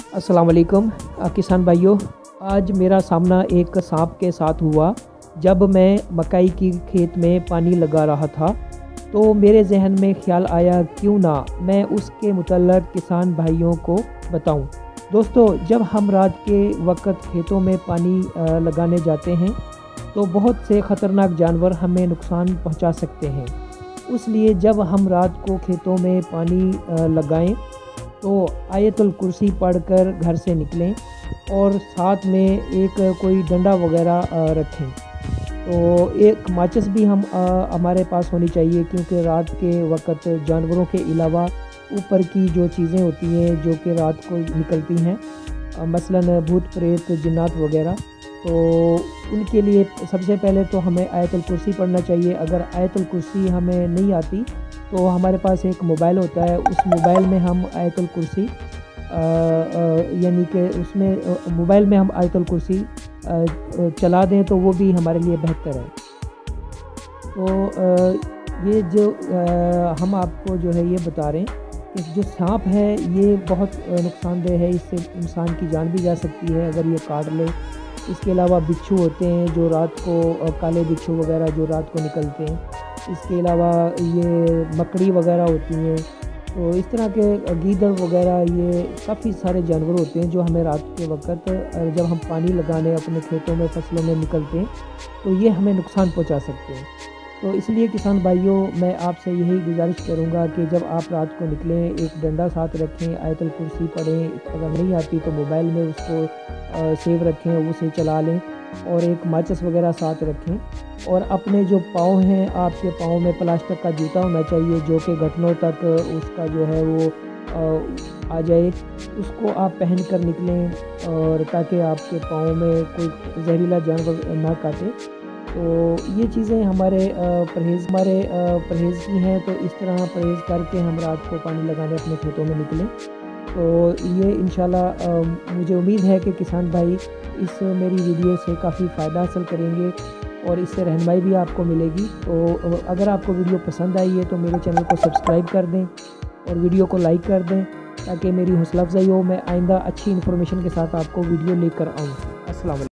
अस्सलाम वालेकुम किसान भाइयों। आज मेरा सामना एक सांप के साथ हुआ। जब मैं मकई की खेत में पानी लगा रहा था तो मेरे जहन में ख्याल आया क्यों ना मैं उसके मुतल्लक किसान भाइयों को बताऊं। दोस्तों, जब हम रात के वक्त खेतों में पानी लगाने जाते हैं तो बहुत से ख़तरनाक जानवर हमें नुकसान पहुंचा सकते हैं। इसलिए जब हम रात को खेतों में पानी लगाएं तो आयतुल कुर्सी पढ़कर घर से निकलें और साथ में एक कोई डंडा वगैरह रखें। तो एक माचिस भी हमारे पास होनी चाहिए, क्योंकि रात के वक्त जानवरों के अलावा ऊपर की जो चीज़ें होती हैं जो कि रात को निकलती हैं, मसलन भूत प्रेत जिन्नात वगैरह, तो उनके लिए सबसे पहले तो हमें आयतुल कुर्सी पढ़ना चाहिए। अगर आयतुल कुर्सी हमें नहीं आती तो हमारे पास एक मोबाइल होता है, उस मोबाइल में हम आयतुल कुर्सी यानी कि उसमें मोबाइल में हम आयतुल कुर्सी चला दें तो वो भी हमारे लिए बेहतर है। तो ये जो हम आपको जो है ये बता रहे हैं कि जो सांप है ये बहुत नुकसानदेह है, इससे इंसान की जान भी जा सकती है अगर ये काट ले। इसके अलावा बिच्छू होते हैं जो रात को काले बिच्छू वगैरह जो रात को निकलते हैं। इसके अलावा ये मकड़ी वगैरह होती हैं। तो इस तरह के गीदड़ वगैरह ये काफ़ी सारे जानवर होते हैं जो हमें रात के वक्त जब हम पानी लगाने अपने खेतों में फसलों में निकलते हैं तो ये हमें नुकसान पहुंचा सकते हैं। तो इसलिए किसान भाइयों, मैं आपसे यही गुजारिश करूंगा कि जब आप रात को निकलें एक डंडा साथ रखें, आयतुल कुर्सी पढ़ें, अगर नहीं आती तो मोबाइल में उसको सेव रखें, उसे चला लें और एक माचिस वगैरह साथ रखें। और अपने जो पाँव हैं, आपके पाँव में प्लास्टिक का जूता होना चाहिए जो कि घुटनों तक उसका जो है वो आ जाए, उसको आप पहन कर निकलें और ताकि आपके पाँव में कोई जहरीला जानवर ना काटे। तो ये चीज़ें हमारे परहेज़ की हैं। तो इस तरह परहेज़ करके हम रात को पानी लगाने अपने खेतों में निकलें। तो ये इंशाल्लाह मुझे उम्मीद है कि किसान भाई इस मेरी वीडियो से काफ़ी फ़ायदा हासिल करेंगे और इससे रहनुमाई भी आपको मिलेगी। तो अगर आपको वीडियो पसंद आई है तो मेरे चैनल को सब्सक्राइब कर दें और वीडियो को लाइक कर दें ताकि मेरी हौसला अफजाई हो, मैं आइंदा अच्छी इन्फॉर्मेशन के साथ आपको वीडियो लेकर आऊँ। अस्सलाम वालेकुम।